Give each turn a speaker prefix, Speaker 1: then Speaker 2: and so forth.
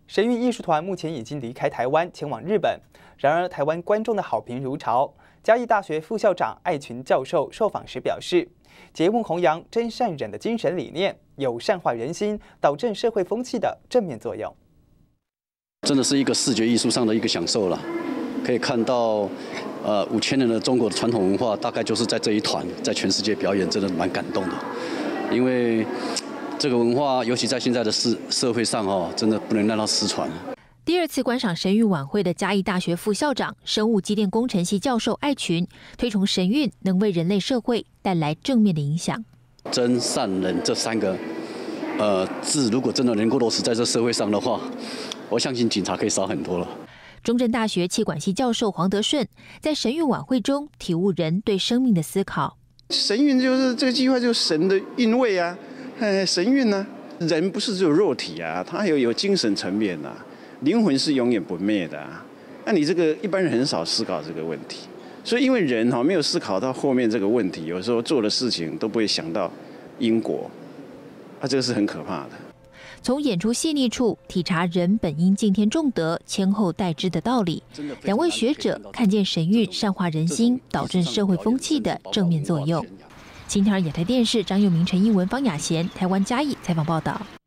Speaker 1: 神韵艺术团目前已经离开台湾，前往日本。然而，台湾观众的好评如潮。嘉义大学副校长艾群教授受访时表示，节目弘扬真善忍的精神理念，有善化人心、导正社会风气的正面作用。
Speaker 2: 真的是一个视觉艺术上的一个享受了，可以看到，5000年的中国的传统文化，大概就是在这一团，在全世界表演，真的蛮感动的。因为这个文化，尤其在现在的社会上真的不能让它失传。
Speaker 3: 第二次观赏神韵晚会的嘉义大学副校长、生物机电工程系教授艾群推崇神韵能为人类社会带来正面的影响。
Speaker 2: 真善忍这3个字，如果真的能够落实在这社会上的话，我相信警察可以少很多了。
Speaker 3: 中正大学企管系教授黄德顺在神韵晚会中体悟人对生命的思考。
Speaker 4: 神韵就是这个计划，就是神的韵味啊，神韵呢，人不是只有肉体啊，他有精神层面啊。灵魂是永远不灭的啊！那你这个一般人很少思考这个问题，所以因为人没有思考到后面这个问题，有时候做的事情都不会想到因果，这个是很可怕的。
Speaker 3: 从演出细腻处体察人本应敬天重德、谦后待之的道理，两位学者看见神韵善化人心、导正社会风气的正面作用。新唐人亚太电视张佑明、陈英文、方雅贤，台湾嘉义采访报道。